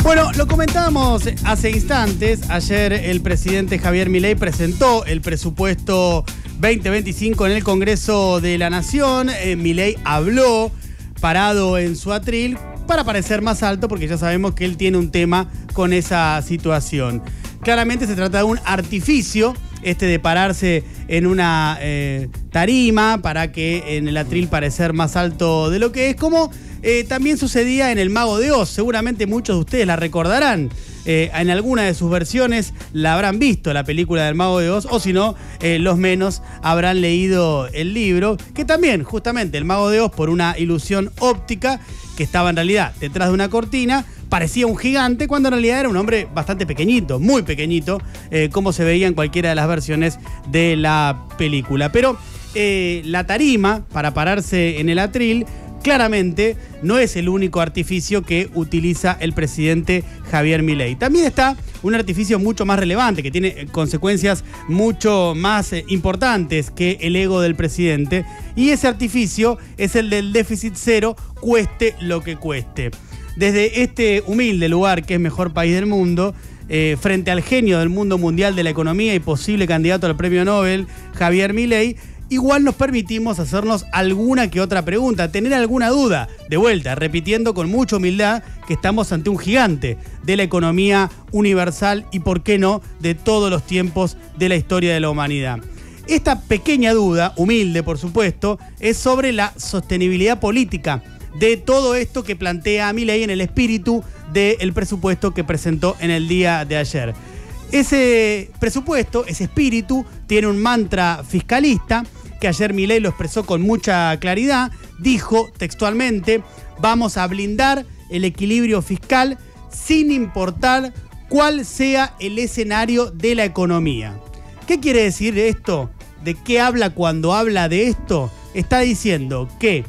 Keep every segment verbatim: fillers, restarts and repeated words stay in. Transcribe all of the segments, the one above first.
Bueno, lo comentábamos hace instantes. Ayer el presidente Javier Milei presentó el presupuesto veinte veinticinco en el Congreso de la Nación. Eh, Milei habló parado en su atril para parecer más alto, porque ya sabemos que él tiene un tema con esa situación. Claramente se trata de un artificio, este de pararse en una eh, tarima para que en el atril parecer más alto de lo que es, como eh, también sucedía en El Mago de Oz. Seguramente muchos de ustedes la recordarán. Eh, en alguna de sus versiones la habrán visto, la película del Mago de Oz, o si no, eh, los menos habrán leído el libro, que también, justamente, el Mago de Oz, por una ilusión óptica, que estaba en realidad detrás de una cortina, parecía un gigante, cuando en realidad era un hombre bastante pequeñito, muy pequeñito, eh, como se veía en cualquiera de las versiones de la película. Pero eh, la tarima, para pararse en el atril, claramente no es el único artificio que utiliza el presidente Javier Milei. También está un artificio mucho más relevante, que tiene consecuencias mucho más eh, importantes que el ego del presidente, y ese artificio es el del déficit cero, cueste lo que cueste. Desde este humilde lugar, que es mejor país del mundo, eh, frente al genio del mundo mundial de la economía y posible candidato al premio Nobel, Javier Milei, igual nos permitimos hacernos alguna que otra pregunta, tener alguna duda. De vuelta, repitiendo con mucha humildad que estamos ante un gigante de la economía universal y, por qué no, de todos los tiempos de la historia de la humanidad. Esta pequeña duda, humilde por supuesto, es sobre la sostenibilidad política de todo esto que plantea Milei en el espíritu del presupuesto que presentó en el día de ayer. Ese presupuesto, ese espíritu, tiene un mantra fiscalista que ayer Milei lo expresó con mucha claridad. Dijo textualmente: vamos a blindar el equilibrio fiscal sin importar cuál sea el escenario de la economía. ¿Qué quiere decir esto? ¿De qué habla cuando habla de esto? Está diciendo que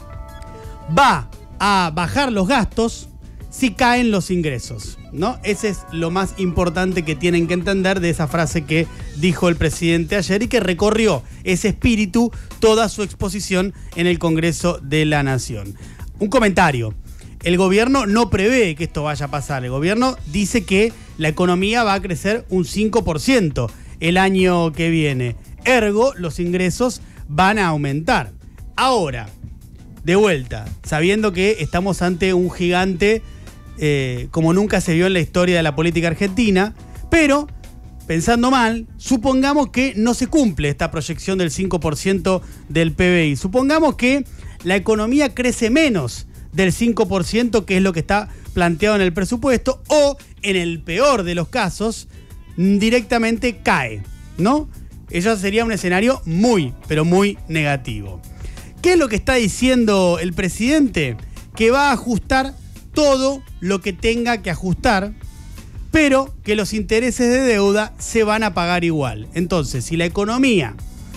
va a bajar los gastos si caen los ingresos, ¿no? Ese es lo más importante que tienen que entender de esa frase que dijo el presidente ayer y que recorrió ese espíritu toda su exposición en el Congreso de la Nación. Un comentario: el gobierno no prevé que esto vaya a pasar. El gobierno dice que la economía va a crecer un cinco por ciento el año que viene. Ergo, los ingresos van a aumentar. Ahora, de vuelta, sabiendo que estamos ante un gigante Eh, como nunca se vio en la historia de la política argentina, pero, pensando mal, supongamos que no se cumple esta proyección del cinco por ciento del P B I. Supongamos que la economía crece menos del cinco por ciento, que es lo que está planteado en el presupuesto, o, en el peor de los casos, directamente cae, ¿no? Eso sería un escenario muy, pero muy negativo. ¿Qué es lo que está diciendo el presidente? Que va a ajustar todo lo que tenga que ajustar, pero que los intereses de deuda se van a pagar igual. Entonces, si la economía,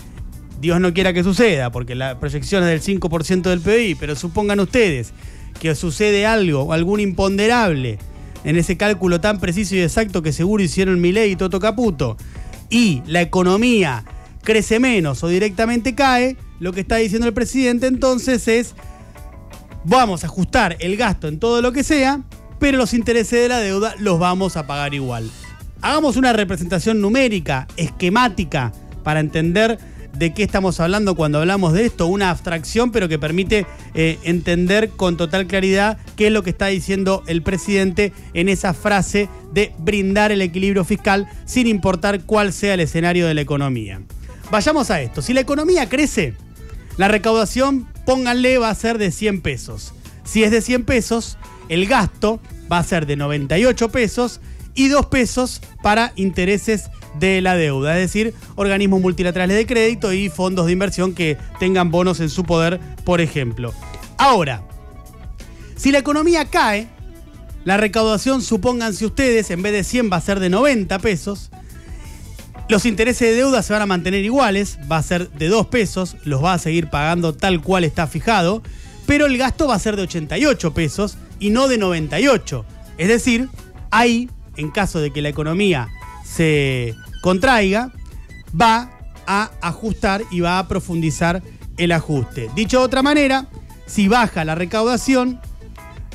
Dios no quiera que suceda, porque la proyección es del cinco por ciento del P B I, pero supongan ustedes que sucede algo, algún imponderable, en ese cálculo tan preciso y exacto que seguro hicieron Milei y Toto Caputo, y la economía crece menos o directamente cae, lo que está diciendo el presidente entonces es: vamos a ajustar el gasto en todo lo que sea, pero los intereses de la deuda los vamos a pagar igual. Hagamos una representación numérica, esquemática, para entender de qué estamos hablando cuando hablamos de esto. Una abstracción, pero que permite eh, entender con total claridad qué es lo que está diciendo el presidente en esa frase de brindar el equilibrio fiscal sin importar cuál sea el escenario de la economía. Vayamos a esto. Si la economía crece, la recaudación, pónganle, va a ser de cien pesos. Si es de cien pesos, el gasto va a ser de noventa y ocho pesos y dos pesos para intereses de la deuda, es decir, organismos multilaterales de crédito y fondos de inversión que tengan bonos en su poder, por ejemplo. Ahora, si la economía cae, la recaudación, supónganse ustedes, en vez de cien va a ser de noventa pesos. Los intereses de deuda se van a mantener iguales, va a ser de dos pesos, los va a seguir pagando tal cual está fijado, pero el gasto va a ser de ochenta y ocho pesos y no de noventa y ocho. Es decir, ahí, en caso de que la economía se contraiga, va a ajustar y va a profundizar el ajuste. Dicho de otra manera, si baja la recaudación,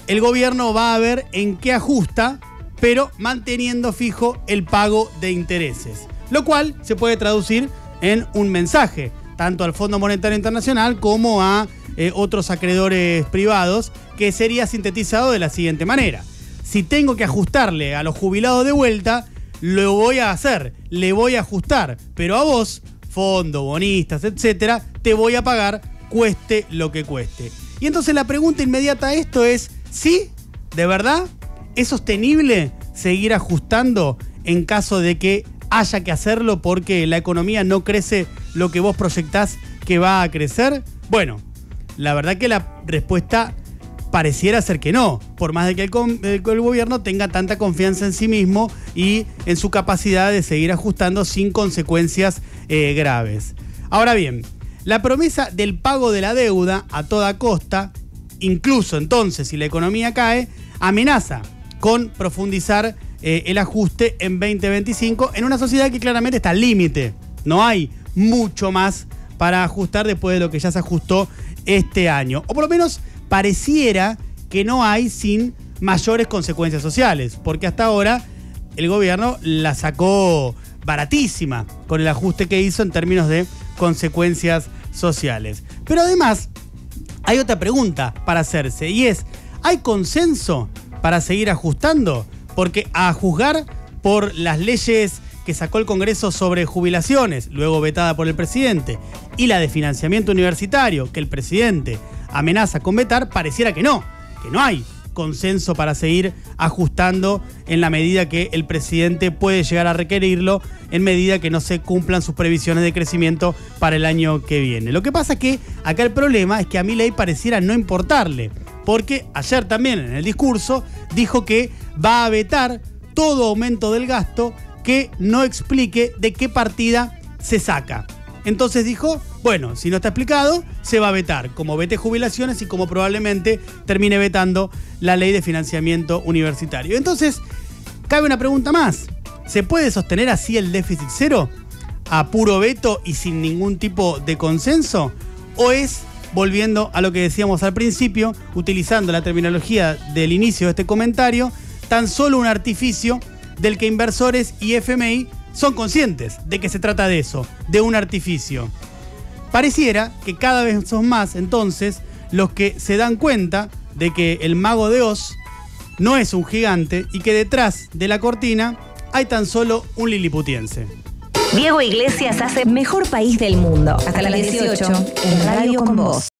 el gobierno va a ver en qué ajusta, pero manteniendo fijo el pago de intereses. Lo cual se puede traducir en un mensaje, tanto al Fondo Monetario Internacional como a eh, otros acreedores privados, que sería sintetizado de la siguiente manera. Si tengo que ajustarle a los jubilados de vuelta, lo voy a hacer, le voy a ajustar, pero a vos, fondo, bonistas, etcétera, te voy a pagar cueste lo que cueste. Y entonces la pregunta inmediata a esto es, ¿sí? ¿De verdad? ¿Es sostenible seguir ajustando en caso de que haya que hacerlo porque la economía no crece lo que vos proyectás que va a crecer? Bueno, la verdad que la respuesta pareciera ser que no, por más de que el, el, el gobierno tenga tanta confianza en sí mismo y en su capacidad de seguir ajustando sin consecuencias eh, graves. Ahora bien, la promesa del pago de la deuda a toda costa, incluso entonces si la economía cae, amenaza con profundizar eh, el ajuste en veinte veinticinco en una sociedad que claramente está al límite. No hay mucho más para ajustar después de lo que ya se ajustó este año. O por lo menos pareciera que no hay sin mayores consecuencias sociales, porque hasta ahora el gobierno la sacó baratísima con el ajuste que hizo en términos de consecuencias sociales. Pero además hay otra pregunta para hacerse y es, ¿hay consenso para seguir ajustando? Porque a juzgar por las leyes que sacó el Congreso sobre jubilaciones, luego vetada por el presidente, y la de financiamiento universitario, que el presidente amenaza con vetar, pareciera que no, que no hay consenso para seguir ajustando en la medida que el presidente puede llegar a requerirlo, en medida que no se cumplan sus previsiones de crecimiento para el año que viene. Lo que pasa es que acá el problema es que a Milei pareciera no importarle, porque ayer también en el discurso dijo que va a vetar todo aumento del gasto que no explique de qué partida se saca. Entonces dijo, bueno, si no está explicado, se va a vetar, como vete jubilaciones y como probablemente termine vetando la ley de financiamiento universitario. Entonces, cabe una pregunta más. ¿Se puede sostener así el déficit cero a puro veto y sin ningún tipo de consenso? ¿O es, volviendo a lo que decíamos al principio, utilizando la terminología del inicio de este comentario, tan solo un artificio del que inversores y F M I son conscientes de que se trata de eso, de un artificio? Pareciera que cada vez son más, entonces, los que se dan cuenta de que el mago de Oz no es un gigante y que detrás de la cortina hay tan solo un liliputiense. Diego Iglesias hace Mejor País del Mundo. Hasta las dieciocho en Radio Con Vos.